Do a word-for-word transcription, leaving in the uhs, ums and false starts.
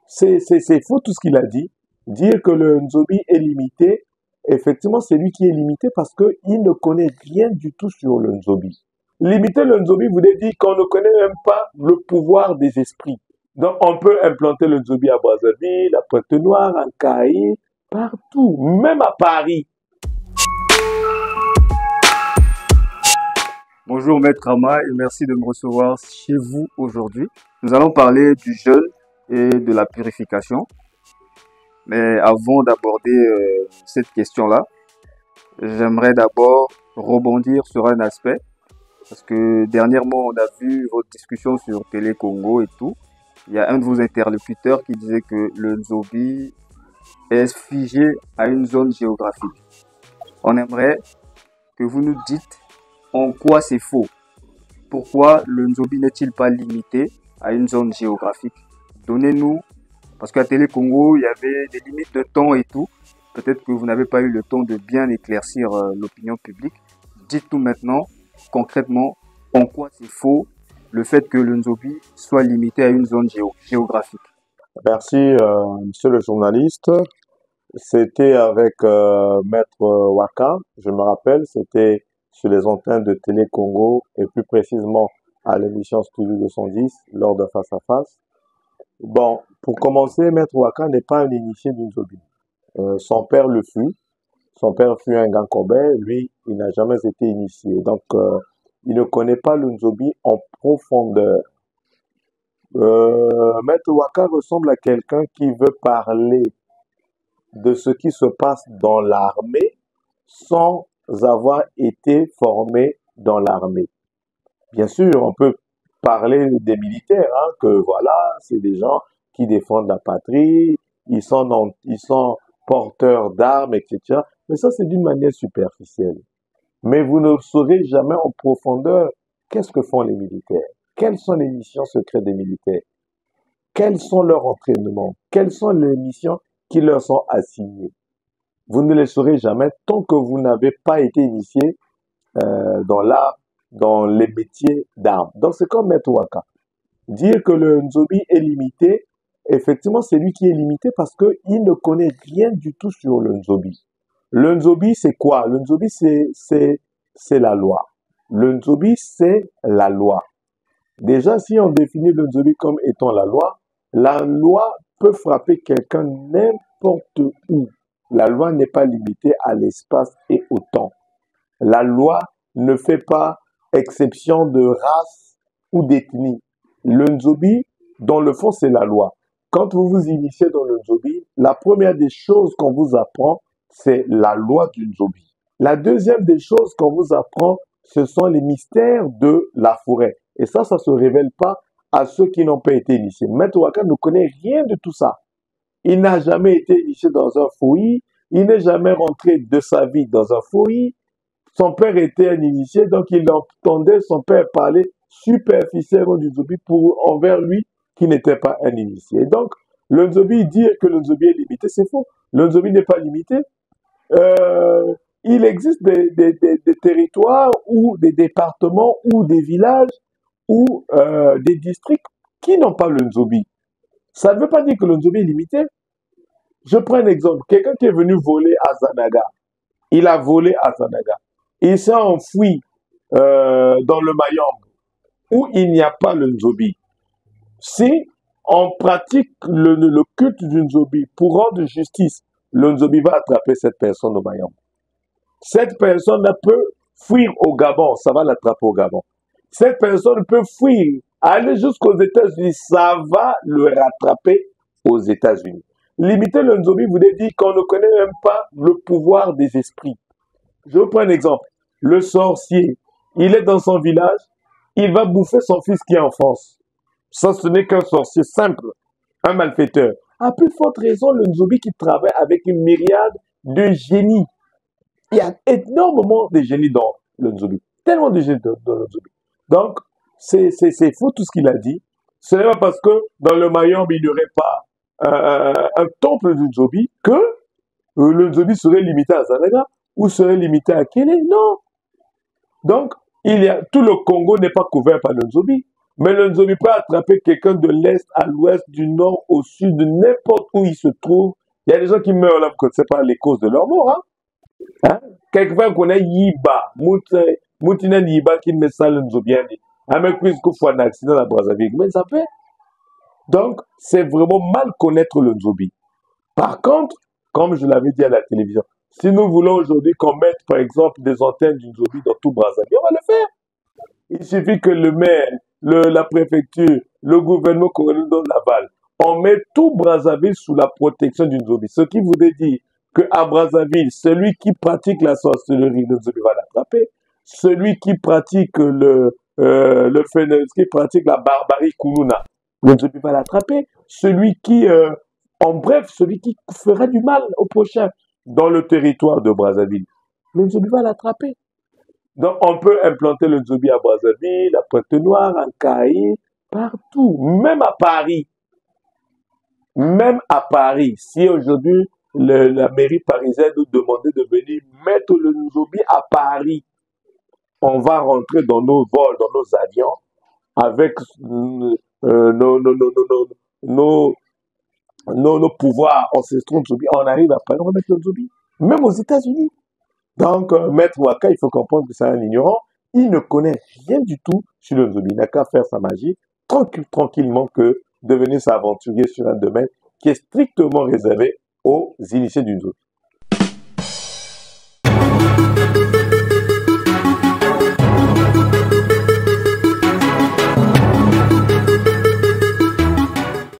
C'est c'est- c'est faux tout ce qu'il a dit. Dire que le Nzobi est limité, effectivement, c'est lui qui est limité parce qu'il ne connaît rien du tout sur le Nzobi. Limiter le Nzobi voulait dire qu'on ne connaît même pas le pouvoir des esprits. Donc, on peut implanter le Nzobi à Brazzaville, à Pointe-Noire, à Caï, partout, même à Paris. Bonjour Maître Rama et merci de me recevoir chez vous aujourd'hui. Nous allons parler du jeûne et de la purification. Mais avant d'aborder euh, cette question-là, j'aimerais d'abord rebondir sur un aspect. Parce que dernièrement, on a vu votre discussion sur Télé Congo et tout. Il y a un de vos interlocuteurs qui disait que le Nzobi est figé à une zone géographique. On aimerait que vous nous dites en quoi c'est faux. Pourquoi le Nzobi n'est-il pas limité à une zone géographique? Donnez-nous, parce qu'à Télé Congo, il y avait des limites de temps et tout. Peut-être que vous n'avez pas eu le temps de bien éclaircir euh, l'opinion publique. Dites-nous maintenant, concrètement, en quoi c'est faux le fait que le Nzobi soit limité à une zone géo- géographique. Merci, euh, monsieur le journaliste. C'était avec euh, Maître Waka, je me rappelle, c'était sur les antennes de Télé Congo et plus précisément à l'émission Studio deux cent dix lors de Face à Face. Bon, pour commencer, Maître Waka n'est pas un initié d'une Nzobi. Euh, son père le fut. Son père fut un Gankobé. Lui, il n'a jamais été initié. Donc, euh, il ne connaît pas le Nzobi en profondeur. Euh, Maître Waka ressemble à quelqu'un qui veut parler de ce qui se passe dans l'armée sans avoir été formé dans l'armée. Bien sûr, on peut parler des militaires, hein, que voilà, c'est des gens qui défendent la patrie, ils sont, non- ils sont porteurs d'armes, et cetera. Mais ça, c'est d'une manière superficielle. Mais vous ne saurez jamais en profondeur qu'est-ce que font les militaires, quelles sont les missions secrètes des militaires, quels sont leurs entraînements, quelles sont les missions qui leur sont assignées. Vous ne les saurez jamais tant que vous n'avez pas été initié euh, dans l'art, dans les métiers d'armes. Donc c'est comme Maître Waka. Dire que le Nzobi est limité, effectivement c'est lui qui est limité parce qu'il ne connaît rien du tout sur le Nzobi. Le Nzobi c'est quoi? Le Nzobi c'est c'est c'est la loi. Le Nzobi c'est la loi. Déjà si on définit le Nzobi comme étant la loi, la loi peut frapper quelqu'un n'importe où. La loi n'est pas limitée à l'espace et au temps. La loi ne fait pas exception de race ou d'ethnie. Le Nzobi, dans le fond, c'est la loi. Quand vous vous initiez dans le Nzobi, la première des choses qu'on vous apprend, c'est la loi du Nzobi. La deuxième des choses qu'on vous apprend, ce sont les mystères de la forêt. Et ça, ça se révèle pas à ceux qui n'ont pas été initiés. Maître Waka ne connaît rien de tout ça. Il n'a jamais été initié dans un fouillis. Il n'est jamais rentré de sa vie dans un fouillis. Son père était un initié, donc il entendait son père parler superficiellement du Nzobi pour envers lui qui n'était pas un initié. Et donc, le Nzobi, dire que le Nzobi est limité, c'est faux. Le Nzobi n'est pas limité. Euh, il existe des, des, des, des territoires ou des départements ou des villages ou euh, des districts qui n'ont pas le Nzobi. Ça ne veut pas dire que le Nzobi est limité. Je prends un exemple. Quelqu'un qui est venu voler à Zanaga. Il a volé à Zanaga. Il s'est enfoui euh, dans le Mayombe où il n'y a pas le Nzobi. Si on pratique le, le culte du Nzobi pour rendre justice, le Nzobi va attraper cette personne au Mayombe. Cette personne peut fuir au Gabon, ça va l'attraper au Gabon. Cette personne peut fuir, aller jusqu'aux États-Unis, ça va le rattraper aux États-Unis. Limiter le Nzobi voulait dire qu'on ne connaît même pas le pouvoir des esprits. Je vous prends un exemple. Le sorcier, il est dans son village, il va bouffer son fils qui est en France. Ça, ce n'est qu'un sorcier simple, un malfaiteur. À plus forte raison, le Nzobi qui travaille avec une myriade de génies. Il y a énormément de génies dans le Nzobi. Tellement de génies dans le Nzobi. Donc, c'est c'est- c'est faux tout ce qu'il a dit. Ce n'est pas parce que dans le Mayombe, il n'y aurait pas euh, un temple du Nzobi que euh, le Nzobi serait limité à Zanaga ou serait limité à Kélé. Non. Donc, il y a, tout le Congo n'est pas couvert par le Nzobi. Mais le Nzobi peut attraper quelqu'un de l'Est à l'Ouest, du Nord au Sud, de n'importe où il se trouve. Il y a des gens qui meurent là, vous ne connaissez pas les causes de leur mort. Hein? Hein? Quelquefois, on connaît Yiba, Moutinen Yiba qui met ça le Nzobi. Avec plus qu'il faut un accident à Brazzaville. Mais ça fait. Donc, c'est vraiment mal connaître le Nzobi. Par contre, comme je l'avais dit à la télévision, si nous voulons aujourd'hui qu'on mette, par exemple, des antennes du Nzobi dans tout Brazzaville, on va le faire. Il suffit que le maire, le, la préfecture, le gouvernement colonial donne l'aval. On met tout Brazzaville sous la protection du Nzobi. Ce qui voudrait dire qu'à Brazzaville, celui qui pratique la sorcellerie, le Nzobi va l'attraper. Celui qui pratique le, euh, le phénomène, qui pratique la barbarie Koulouna, le Nzobi va l'attraper. Celui qui, euh, en bref, celui qui fera du mal au prochain dans le territoire de Brazzaville, le Nzobi va l'attraper. Donc, on peut implanter le Nzobi à Brazzaville, à Pointe-Noire, à Kaï, partout, même à Paris. Même à Paris. Si aujourd'hui, le, la mairie parisienne nous demandait de venir mettre le Nzobi à Paris, on va rentrer dans nos vols, dans nos avions, avec euh, nos, nos, nos, nos, nos, nos, nos pouvoirs ancestraux Nzobi. On arrive à Paris, on va mettre le Nzobi. Même aux États-Unis. Donc, euh, Maître Waka, il faut comprendre que c'est un ignorant. Il ne connaît rien du tout sur le Nzobi. Il n'a qu'à faire sa magie tranquille, tranquillement que de venir s'aventurer sur un domaine qui est strictement réservé aux initiés du Nzobi.